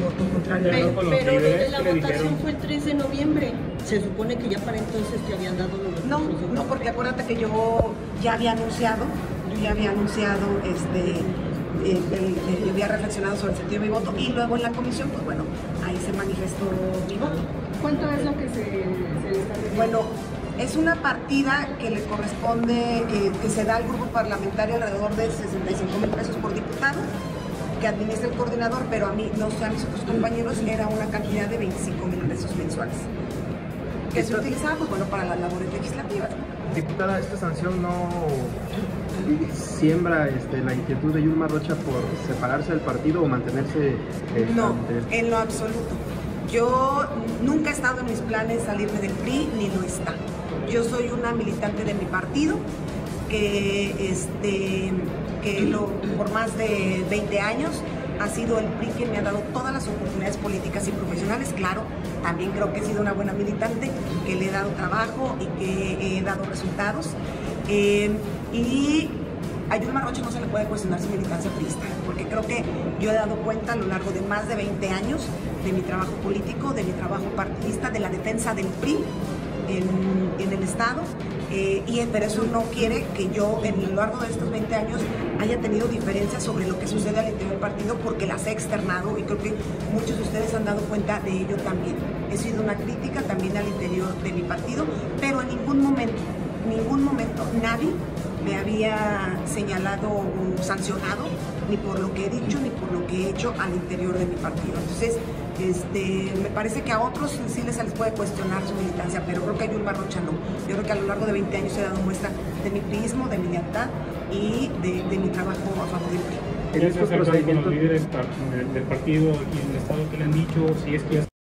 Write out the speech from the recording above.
voto contrario. Pero lo de la votación fue el 3 de noviembre. Se supone que ya para entonces te habían dado los recursos. No, porque acuérdate que yo ya había anunciado, yo había reflexionado sobre el sentido de mi voto y luego en la comisión, pues bueno, ahí se manifestó mi voto. ¿Cuánto es lo que se le está pidiendo? Bueno, es una partida que le corresponde, que se da al grupo parlamentario alrededor de 65,000 pesos por diputado, que administra el coordinador, pero a mí, no sé, a mis otros compañeros, era una cantidad de 25,000 pesos mensuales, que se utilizaba, pues bueno, para las labores legislativas. Diputada, ¿esta sanción no siembra la inquietud de Yulma Rocha por separarse del partido o mantenerse? No, en lo absoluto. Yo nunca he estado en mis planes salirme del PRI, ni lo está. Yo soy una militante de mi partido, por más de 20 años ha sido el PRI quien me ha dado todas las oportunidades políticas y profesionales. Claro, también creo que he sido una buena militante, que le he dado trabajo y que he dado resultados. Y a Yulma Rocha no se le puede cuestionar su militancia priista, porque creo que yo he dado cuenta a lo largo de más de 20 años de mi trabajo político, de mi trabajo partidista, de la defensa del PRI en el Estado, pero eso no quiere que yo en lo largo de estos 20 años haya tenido diferencias sobre lo que sucede al interior del partido, porque las he externado y creo que muchos de ustedes han dado cuenta de ello también. He sido una crítica también al interior de mi partido, pero en ningún momento nadie me había señalado o sancionado ni por lo que he dicho ni por lo que he hecho al interior de mi partido. Entonces, me parece que a otros sí se les puede cuestionar su militancia, pero creo que a Yulma Rocha no. Yo creo que a lo largo de 20 años he dado muestra de mi priismo, de mi lealtad y de mi trabajo a favor del PRI. ¿Tienes acercado con los líderes del partido y del Estado que le han dicho si es que ya